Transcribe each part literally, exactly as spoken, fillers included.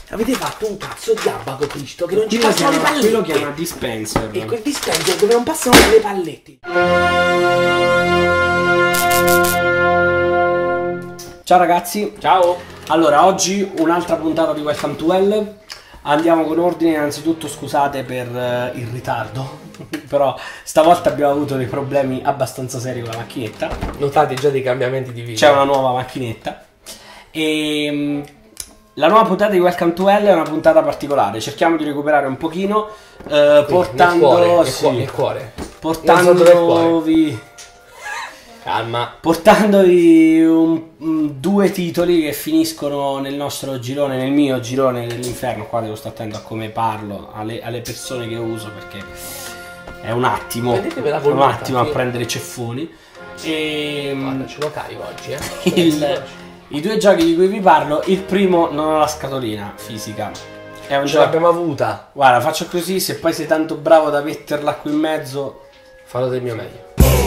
Avete fatto un cazzo di abaco Cristo che non ci Qui lo passano le chiama- qui lo pallette. chiama dispenser. E quel dispenser dove non passano le pallette. Ciao ragazzi. Ciao. Allora, oggi un'altra puntata di Welcome to Well. Andiamo con ordine. Innanzitutto scusate per uh, il ritardo, però stavolta abbiamo avuto dei problemi abbastanza seri con la macchinetta. Notate già dei cambiamenti di video. C'è una nuova macchinetta e um, la nuova puntata di Welcome to Well è una puntata particolare. Cerchiamo di recuperare un pochino uh, portando nel cuore, sì, nel cuore. portandovi Calma. portandovi un, un, due titoli che finiscono nel nostro girone, nel mio girone dell'inferno. Qua devo stare attento a come parlo alle, alle persone che uso, perché è un attimo Prendetevela è con un nota, attimo sì. a prendere ceffoni. E Guarda, ce lo carico oggi, eh. il, i due giochi di cui vi parlo, il primo non ha la scatolina fisica, è un Ce gioco. l'abbiamo avuta. Guarda, faccio così, se poi sei tanto bravo da metterla qui in mezzo. Farò del mio meglio.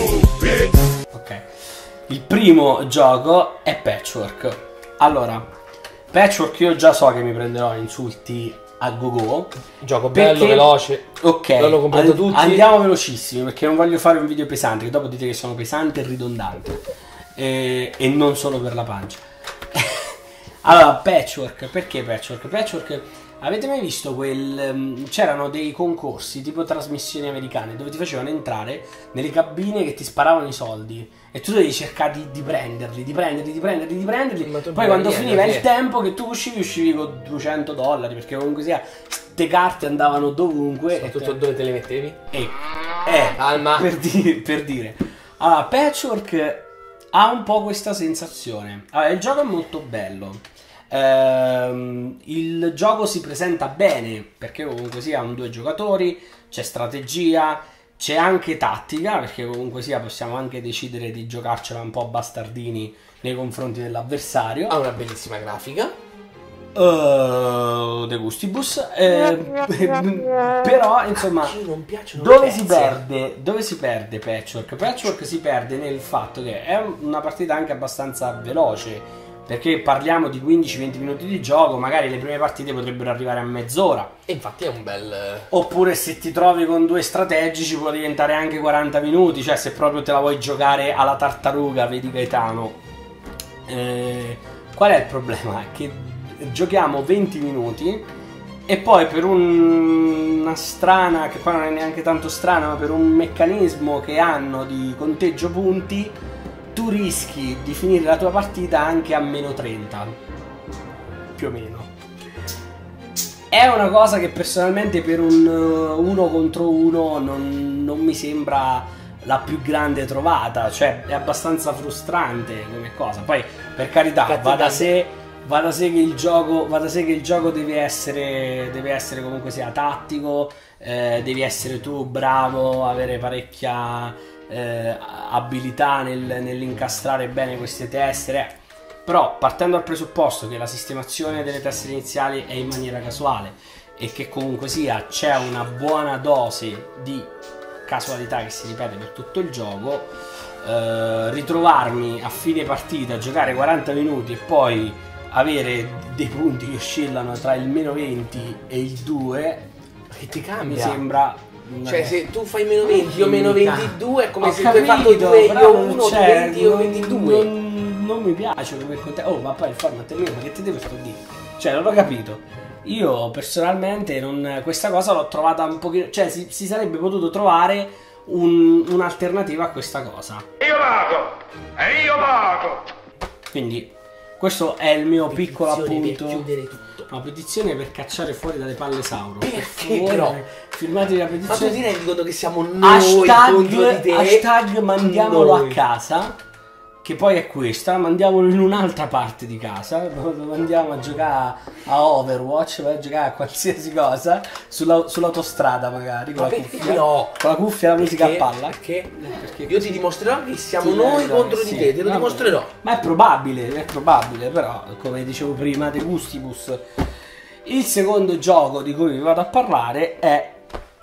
Ok. Il primo gioco è Patchwork. Allora, Patchwork io già so che mi prenderò insulti a go-go. Gioco bello, Perché- veloce. Ok, L'hanno comprato and- tutti. andiamo velocissimi, perché non voglio fare un video pesante, che dopo dite che sono pesante e ridondante. E, e non solo per la pancia. Allora, Patchwork, perché Patchwork? Patchwork, avete mai visto quel... um, c'erano dei concorsi tipo trasmissioni americane dove ti facevano entrare nelle cabine che ti sparavano i soldi e tu dovevi cercare di, di prenderli, di prenderli, di prenderli, di prenderli. Ma tu Poi quando niente, finiva il sì. tempo che tu uscivi, uscivi con duecento dollari, perché comunque sia, ste carte andavano dovunque. E Soprattutto te- dove te le mettevi? e, eh, Calma. per, di- per dire. Allora, Patchwork ha un po' questa sensazione. Allora, il gioco è molto bello. Ehm, il gioco si presenta bene, perché comunque sia un due giocatori, c'è strategia, c'è anche tattica, perché comunque sia possiamo anche decidere di giocarcela un po' bastardini nei confronti dell'avversario. Ha una bellissima grafica. Uh, De Gustibus, eh, però insomma, Ci non piacciono dove le si pezze. perde dove si perde Patchwork? Patchwork si perde nel fatto che è una partita anche abbastanza veloce, perché parliamo di quindici venti minuti di gioco, magari le prime partite potrebbero arrivare a mezz'ora, E infatti è un bel... oppure se ti trovi con due strategici può diventare anche quaranta minuti, cioè se proprio te la vuoi giocare alla tartaruga, vedi Gaetano. Eh, qual è il problema? È che giochiamo venti minuti e poi per un- una strana, che poi non è neanche tanto strana, ma per un meccanismo che hanno di conteggio punti, tu rischi di finire la tua partita anche a meno trenta, più o meno. È una cosa che personalmente per un uh, uno contro uno non, non mi sembra la più grande trovata, cioè è abbastanza frustrante come cosa. Poi per carità, Infatti, va da tanto- sé va da sé che il gioco va da sé che il gioco deve essere deve essere comunque sia tattico, eh, devi essere tu bravo, avere parecchia eh, abilità nel, nell'incastrare bene queste tessere. Però partendo dal presupposto che la sistemazione delle tessere iniziali è in maniera casuale e che comunque sia c'è una buona dose di casualità che si ripete per tutto il gioco, eh, ritrovarmi a fine partita a giocare quaranta minuti e poi avere dei punti che oscillano tra il meno venti e il due Che ti mi cambia? sembra una- Cioè se tu fai meno venti, io meno Mica. ventidue, è come Ho se tu hai fatto capito, due, però io non uno, tu c'è, venti, io non- ventidue. Non, non mi piace come contesto. Oh, ma poi il format è mio, ma che ti devo sto dire? Cioè, non ho capito. Io personalmente non, questa cosa l'ho trovata un pochino. Cioè, si, si sarebbe potuto trovare un- un'alternativa a questa cosa. Io pago! E io pago! Quindi, questo è il mio piccolo Petizione per appunto. chiudere tutto. Una petizione per cacciare fuori dalle palle Sauro. Per Perché favore, però? firmatevi la Ma tu petizione. ti rendi conto che siamo noi contro di Hashtag, te? hashtag mandiamolo Noi. a casa, che poi è questa, mandiamolo in un'altra parte di casa, dove andiamo a giocare a Overwatch, vai a giocare a qualsiasi cosa, sulla- sull'autostrada magari, con Ma la perché cuffia, no? con la cuffia e la musica Perché? a palla. Perché? Perché Io ti dimostrerò che siamo Sì, noi eh, contro sì, di te, te lo vabbè. dimostrerò. Ma è probabile, è probabile, però, come dicevo prima, De Gustibus. Il secondo gioco di cui vi vado a parlare è,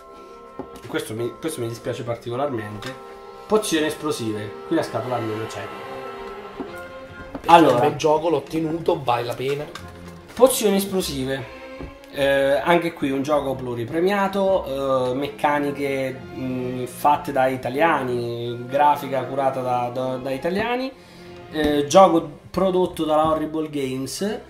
questo mi, questo mi dispiace particolarmente, pozioni esplosive. Qui la scatola almeno c'è. Allora, Allora, il gioco l'ho tenuto, vale la pena. pozioni esplosive. Eh, anche qui un gioco pluripremiato, eh, meccaniche mh, fatte da italiani, grafica curata da, da, da italiani, eh, gioco prodotto dalla Horrible Games,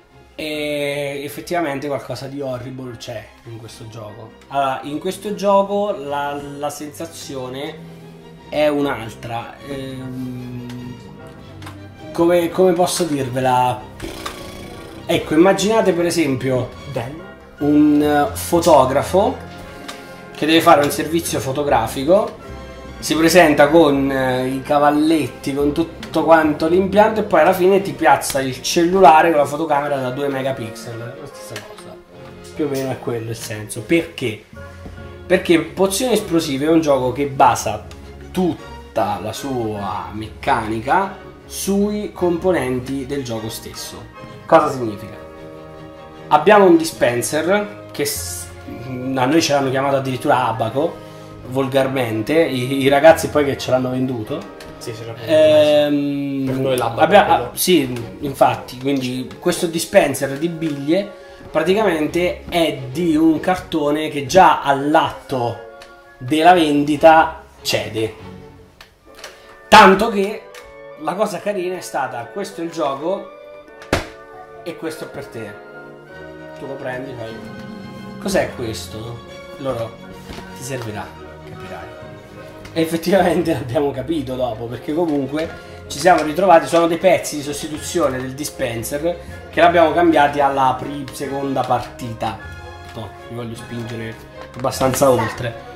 e effettivamente qualcosa di horrible c'è in questo gioco. Allora, in questo gioco la, la sensazione è un'altra. Ehm, come, come posso dirvela? Ecco, immaginate per esempio Bello. un fotografo che deve fare un servizio fotografico, si presenta con eh, i cavalletti, con tutto quanto l'impianto, e poi alla fine ti piazza il cellulare con la fotocamera da due megapixel. La stessa cosa, più o meno è quello il senso. Perché? Perché Pozioni Esplosive è un gioco che basa tutta la sua meccanica sui componenti del gioco stesso. Cosa significa? Abbiamo un dispenser che s- a noi ce l'hanno chiamato addirittura Abaco, volgarmente, i, i ragazzi poi che ce l'hanno venduto. Sì, ce l'ho Ehm, Per noi l'Abaco abbia- è quello. ah, sì, infatti, quindi questo dispenser di biglie praticamente è di un cartone che già all'atto della vendita cede. Tanto che la cosa carina è stata: questo è il gioco e questo è per te. Tu lo prendi, fai. Cos'è questo? Loro ti servirà, capirai. E effettivamente l'abbiamo capito dopo, perché comunque ci siamo ritrovati, sono dei pezzi di sostituzione del dispenser che l'abbiamo cambiati alla pri- seconda partita. No, mi voglio spingere abbastanza oltre.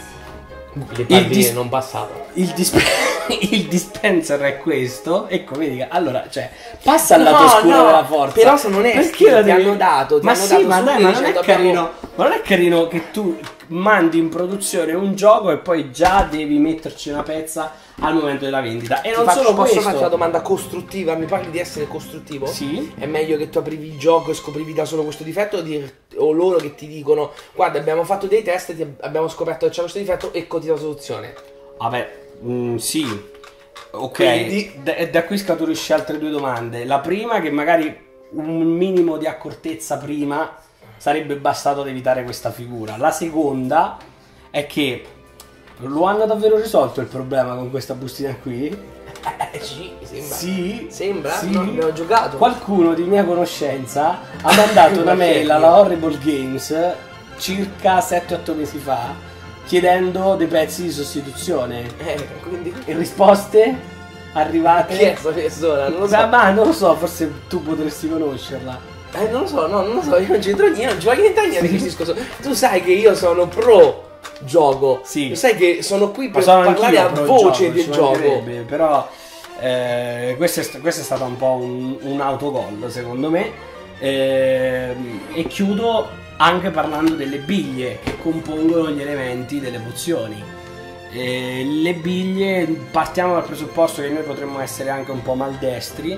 Le palline dis- non passava. Il, disp- il dispenser è questo. Ecco, vedi, allora, cioè, passa al No, lato oscuro no, della forza. però sono onesti, Perché lo ti hanno dato, ti ma hanno sì, dato ma dai, subito ma non è dicendo carino. abbiamo- Ma non è carino che tu mandi in produzione un gioco e poi già devi metterci una pezza al momento della vendita. E Ti non faccio- solo posso questo. farti una domanda costruttiva? Mi parli di essere costruttivo? Sì. È meglio che tu aprivi il gioco e scoprivi da solo questo difetto, o, dir- o loro che ti dicono: guarda, abbiamo fatto dei test, ti ab- abbiamo scoperto che c'è questo difetto, eccoti la soluzione. Vabbè, mm, sì. Ok, Quindi- da, da qui scaturisce altre due domande. La prima, che magari un minimo di accortezza prima sarebbe bastato ad evitare questa figura. La seconda è che lo hanno davvero risolto il problema con questa bustina qui? Eh sì, sembra. Sì. Sembra? Sì. No, abbiamo giocato. Qualcuno di mia conoscenza ha mandato una mail alla Horrible Games circa sette otto mesi fa chiedendo dei pezzi di sostituzione. Eh, quindi... E risposte arrivate? Chi è questa persona? Non lo so. Ma, ma non lo so, forse tu potresti conoscerla. Eh, non lo so, no, non lo so, io non c'entro niente, non ci voglio niente a niente di questi discorsi. Tu sai che io sono pro gioco. Sì. Tu sai che sono qui Ma per sono parlare anch'io a pro voce gioco, del ci gioco. mancherebbe, però eh, questo, è, st- questo è stato un po' un, un autogol secondo me. Eh, e chiudo anche parlando delle biglie che compongono gli elementi delle pozioni. Eh, le biglie, partiamo dal presupposto che noi potremmo essere anche un po' maldestri,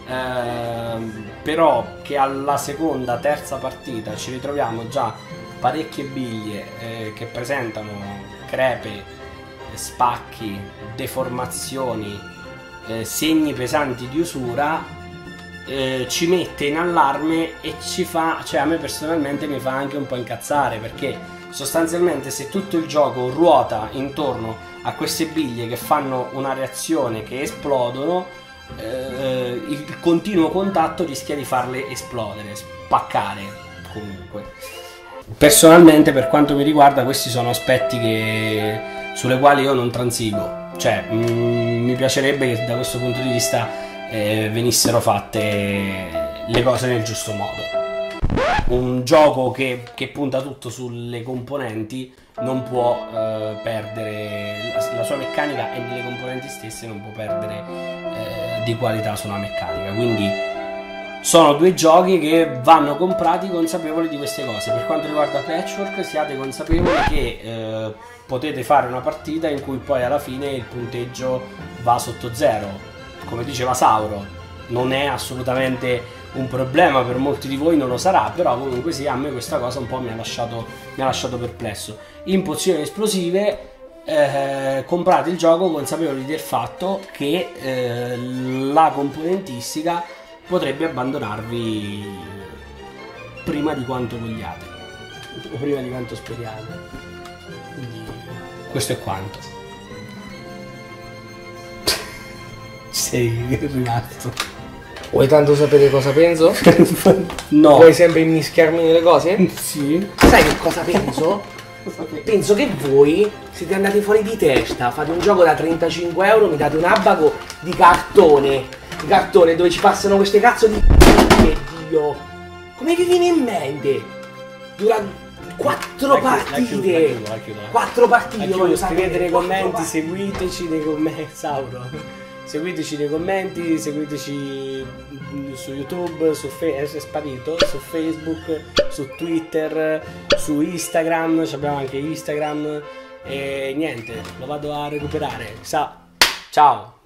ehm, però che alla seconda, terza partita ci ritroviamo già parecchie biglie eh, che presentano crepe, spacchi, deformazioni, eh, segni pesanti di usura, eh, ci mette in allarme e ci fa, cioè a me personalmente mi fa anche un po' incazzare, perché sostanzialmente se tutto il gioco ruota intorno a queste biglie che fanno una reazione, che esplodono, eh, il continuo contatto rischia di farle esplodere, spaccare comunque. Personalmente, per quanto mi riguarda, questi sono aspetti che, sulle quali io non transigo, cioè mm, mi piacerebbe che da questo punto di vista eh, venissero fatte le cose nel giusto modo. Un gioco che, che punta tutto sulle componenti non può eh, perdere la, la sua meccanica, e nelle componenti stesse non può perdere eh, di qualità sulla meccanica, quindi sono due giochi che vanno comprati consapevoli di queste cose. Per quanto riguarda Patchwork, siate consapevoli che eh, potete fare una partita in cui poi alla fine il punteggio va sotto zero. Come diceva Sauro, non è assolutamente un problema, per molti di voi non lo sarà, però comunque sì, a me questa cosa un po' mi ha lasciato, mi ha lasciato perplesso. In Pozioni Esplosive eh, comprate il gioco consapevoli del fatto che eh, la componentistica potrebbe abbandonarvi prima di quanto vogliate o prima di quanto speriate. Quindi questo è quanto. Sei rimasto. Vuoi tanto sapere cosa penso? No. Vuoi sempre immischiarmi nelle cose? Sì. Sai che cosa penso? Penso che voi siete andati fuori di testa, fate un gioco da trentacinque euro, mi date un abaco di cartone, di cartone dove ci passano queste cazzo di che Dio, come vi viene in mente? Dura quattro partite, quattro partite, voglio sapere. Scrivete nei commenti, seguiteci nei commenti, Sauro. Seguiteci nei commenti, seguiteci su YouTube, su Fe- è sparito, su Facebook, su Twitter, su Instagram, abbiamo anche Instagram e niente, lo vado a recuperare. Sa- Ciao!